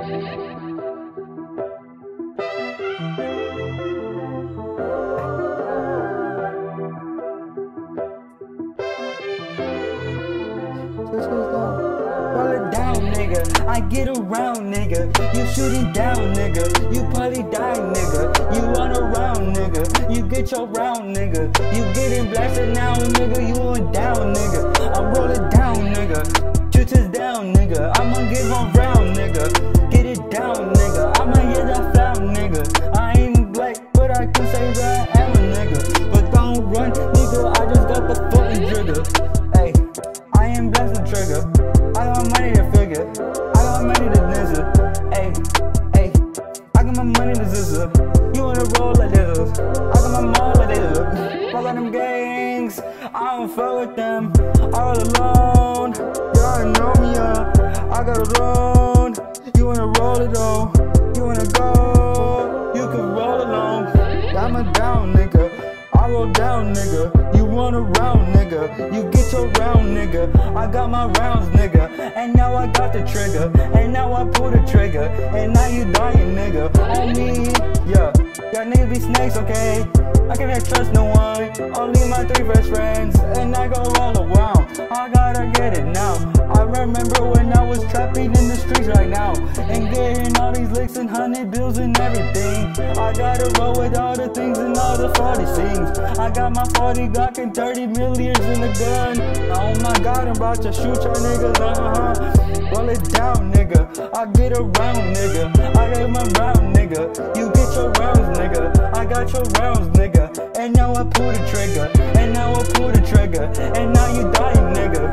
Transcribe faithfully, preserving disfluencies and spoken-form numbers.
Roll it down, nigga. I get around, nigga. You shooting down, nigga. You probably die, nigga. You run around, nigga. You get your round, nigga. You getting blasted now, nigga. You on down, nigga. I'm rolling down, nigga. Shooters down, nigga. I'ma give on round, nigga. Get it down, nigga. I'ma hit that found, nigga. I ain't black, but I can say that I am a nigga. But don't run, nigga. I just got the fucking trigger. Hey, I ain't blasting trigger. I got money to figure. I got money to nizzle. Hey, hey, I got my money to zizzle. You wanna roll like this? I got my money like this. Fuck all them gangs, I don't fuck with them. All alone, y'all know me, yeah. I got a loan. You wanna roll it though? You wanna go? You can roll alone. I'm a down nigga. I roll down, nigga. You run around, nigga. You get your round, nigga. I got my rounds, nigga. And now I got the trigger. And now I pull the trigger. And now you dying, nigga. On me, yeah. Y'all niggas be snakes, okay? I can't trust no one. Only my three best friends. And I go all around. I gotta get it now. I remember when I was trapping in the streets right now. And getting all these licks and hundred bills and everything. I gotta roll with all the things and all the forty scenes. I got my forty Glock and thirty millions in the gun. Oh my god, I'm about to shoot y'all niggas, uh-huh. Roll it down, nigga. I get around, nigga. I got my round, nigga. You get your rounds, nigga. I got your rounds, nigga. And now I pull the trigger. And now I pull the trigger. And now you dying, nigga.